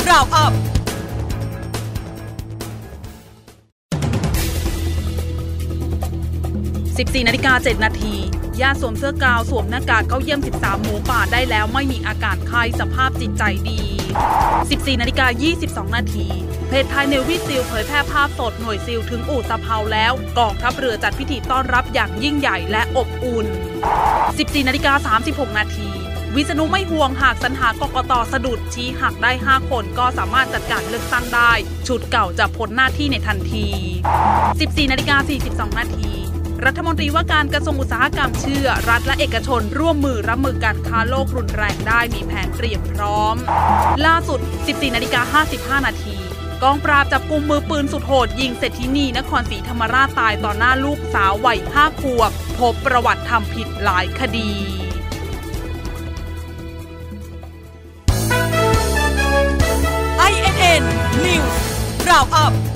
Roundup 14:07 นาทีญาติสวมเสื้อกาวสวมหน้ากากเข้าเยี่ยม13หมูป่าได้แล้วไม่มีอาการไข้สภาพจิตใจดี 14:22 นาทีเพจไทยเนวิซิลเผยแพร่ภาพสดหน่วยซิลถึงอู่ตะเภาแล้วกองทัพเรือจัดพิธีต้อนรับอย่างยิ่งใหญ่และอบอุ่น 14:36 นาทีวิษณุไม่ห่วงหากสรรหากกต.สะดุดชี้หักได้5คนก็สามารถจัดการเลือกตั้งได้ชุดเก่าจะพ้นหน้าที่ในทันที 14:42 นาทีรัฐมนตรีว่าการกระทรวงอุตสาหกรรมเชื่อรัฐและเอกชนร่วมมือรับมือการค้าโลกรุนแรงได้มีแผนเตรียมพร้อมล่าสุด 14:55 นาทีกองปราบจับกุมมือปืนสุดโหดยิงเศรษฐินีนครศรีธรรมราชตายต่อหน้าลูกสาววัย5 ขวบพบประวัติทำผิดหลายคดี INN News Roundup